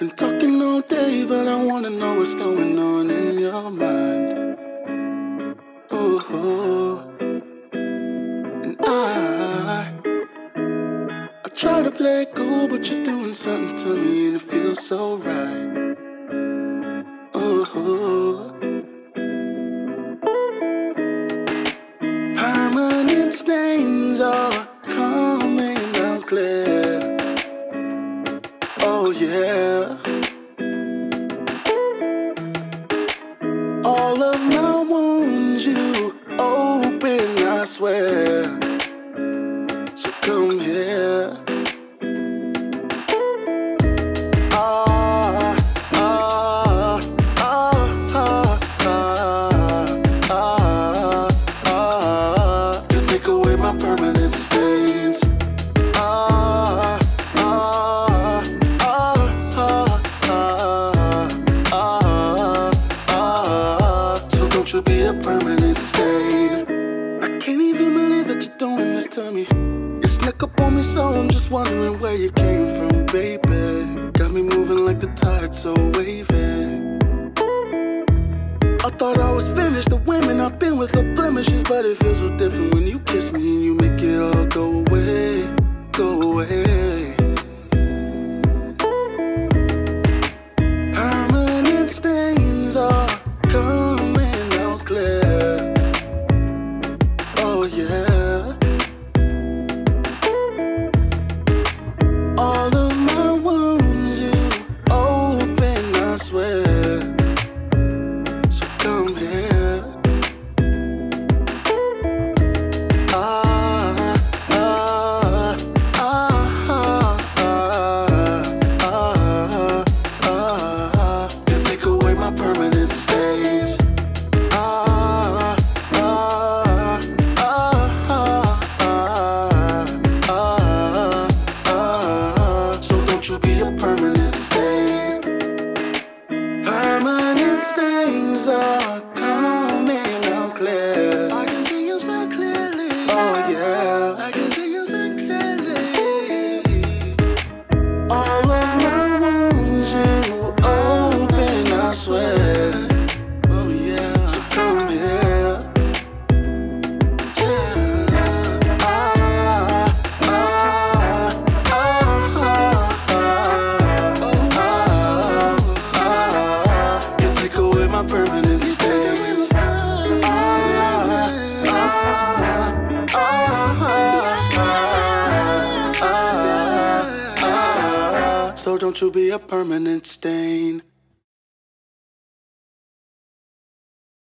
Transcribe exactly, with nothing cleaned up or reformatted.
Been talking all day, but I wanna know what's going on in your mind. Oh, and I, I try to play it cool, but you're doing something to me, and it feels so right. Oh, permanent stains are coming out clear. Oh yeah. All of my wounds you open, I swear. So come here. Ah, ah, ah, ah, ah, ah, ah. You take away my permanent stains. Ah, ah, ah, ah, ah, ah. So don't you be a permanent stain. I can't even believe that you're doing this to me. You snuck up on me, so I'm just wondering where you came from, baby. Got me moving like the tide, so waving. I thought I was finished. The women I've been with are blemishes, but it feels so different when you kiss me and you make it all go away, go away. Permanent stains are coming out clear. Oh yeah. All of my wounds you open, I swear. So come here. Ah, ah, ah, ah, ah, ah. You take away my permanent stains. Ah, ah, ah, ah, ah, ah. So don't you be a permanent stain. Permanent stains are coming out clear. I can see you so clearly. Oh yeah, I can see you so clearly. All of my wounds you open, I swear. Oh yeah, so come here. Yeah. Ah, ah, ah, ah, ah, ah. You take away my permanent stains. Ah, ah, ah, ah, ah, ah. So don't you be a permanent stain.